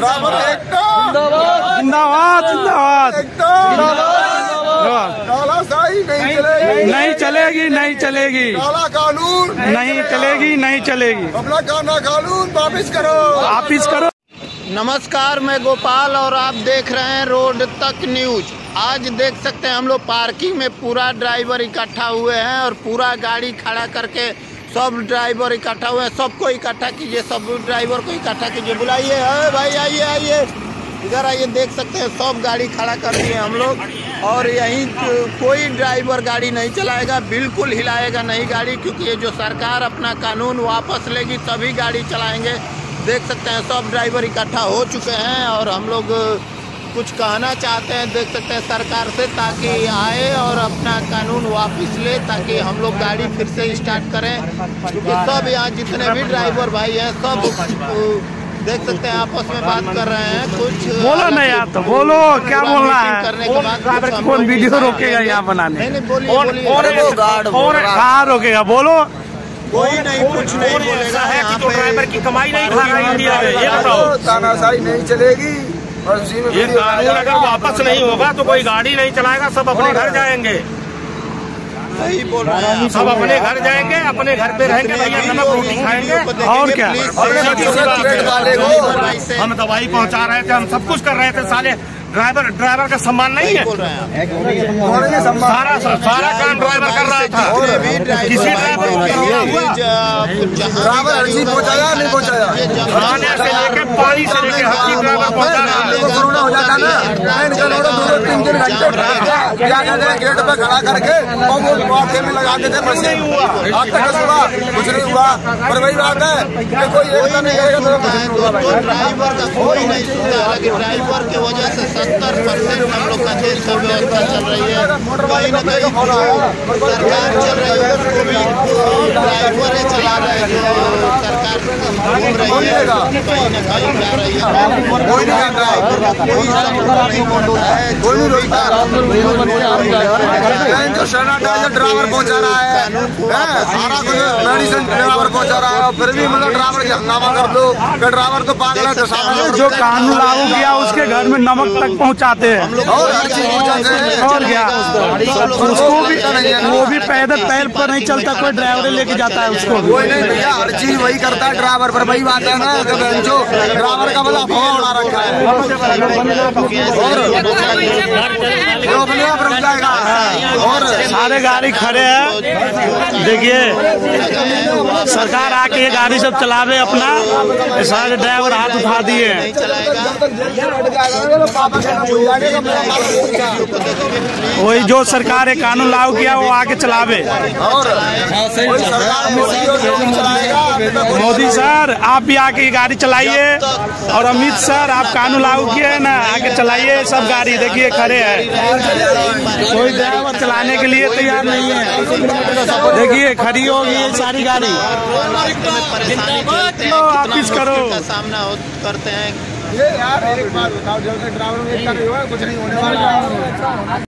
जिंदाबाद जिंदाबाद। नहीं चलेगी नहीं चलेगी, काला कानून नहीं चलेगी नहीं चलेगी। अपना काला कानून वापिस करो, वापिस करो। नमस्कार, मैं गोपाल और आप देख रहे हैं रोड तक न्यूज। आज देख सकते हैं हम लोग पार्किंग में पूरा ड्राइवर इकट्ठा हुए हैं और पूरा गाड़ी खड़ा करके सब ड्राइवर इकट्ठा हुए हैं। सबको इकट्ठा कीजिए, सब ड्राइवर को इकट्ठा कीजिए, बुलाइए। भाई आइए आइए, इधर आइए। देख सकते हैं सब गाड़ी खड़ा कर दिए हम लोग और यहीं कोई ड्राइवर गाड़ी नहीं चलाएगा, बिल्कुल हिलाएगा नहीं गाड़ी, क्योंकि ये जो सरकार अपना कानून वापस लेगी तभी गाड़ी चलाएंगे। देख सकते हैं सब ड्राइवर इकट्ठा हो चुके हैं और हम लोग कुछ कहना चाहते हैं, देख सकते हैं सरकार से, ताकि आए और अपना कानून वापस ले, ताकि हम लोग गाड़ी फिर से स्टार्ट करें। क्योंकि सब यहाँ जितने भी ड्राइवर भाई हैं सब देख सकते हैं आपस में बात कर रहे हैं। कुछ बोलो नहीं यार, तो बोलो क्या बोलना है। करने के बाद कौन वीडियो रोकेगा यहाँ बनाने? नहीं बोलिए, कहाँ रोकेगा? बोलो। कोई नहीं, कुछ नहीं बोलेगा। यहाँ पे ड्राइवर की कमाई नहीं खा रहा है इंडिया में, ये बताओ। तानाशाही नहीं चलेगी और उसी में ये कानून अगर वापस नहीं होगा तो कोई गाड़ी नहीं चलाएगा, सब अपने घर जाएंगे। सही बोल रहे हैं, सब अपने घर जाएंगे, अपने घर पे रहेंगे, भैया नमक रोटी खाएंगे। और क्या, हम दवाई पहुंचा रहे थे, हम सब कुछ कर रहे थे। साले ड्राइवर का सम्मान नहीं है। सारा काम ड्राइवर कर रहा था। किसी ड्राइवर पहुँचाया नहीं पहुँचाया, खाने से लेके पानी से लेके हर चीज ड्राइवर पहुंचा रहा है। कोरोना हो जाता ना, 2-3 घंटे गेट पे खड़ा करके और वो आगे में लगा देते, बस नहीं हुआ। आज तक हुआ कुछ नहीं हुआ। पर वही बात है कि कोई एक नहीं करेगा तो ड्राइवर का कोई नहीं सुनता। लेकिन ड्राइवर की वजह से 70% हम लोग का देश का व्यवस्था चल रही है। कहीं न कहीं सरकार चल रही है, उसको भी ड्राइवर ही चला रहे हैं। जो सरकार घूम रही है कहीं न कहीं जा रही है, कोई ड्राइवर कोई सपोर्ट नहीं करता है। जो सैनिटाइजर ड्राइवर पहुंचा रहा है, सारा कुछ मेडिसिन ड्राइवर पहुंचा रहा है, फिर भी मतलब ड्राइवर की हंगामा कर दो कि ड्राइवर तो पागल है। जो कानून लागू किया उसके घर में नमक तक पहुंचाते हैं और हर चीज पहुंचाते हैं। और क्या, उसको भी वो भी पैदल पैर पर नहीं चलता, कोई ड्राइवर लेके जाता है उसको। कोई नहीं भैया, हर चीज वही करता है ड्राइवर। पर वही बात है ना, जो ड्राइवर का मतलब हवा उड़ा रखा है और जो अपने आप रुक जाएगा। और सारे गाड़ी खड़े हैं, देखिए सरकार आके ये गाड़ी सब चलावे अपना, सारे ड्राइवर हाथ उठा दिए हैं। वही जो सरकार ने कानून लागू किया वो आके चलावे। मोदी सर आप भी आके गाड़ी चलाइए, और अमित सर आप कानून लागू किए है ना, आके चलाइए सब गाड़ी। देखिए खड़े हैं, कोई ड्राइवर चलाने के लिए तैयार नहीं है। देखिए खड़ी होगी ये सारी गाड़ी। वापिस करो, सामना करते हैं। ये यार एक बात बताओ, जब से ड्राइवर में कुछ नहीं होने वाला।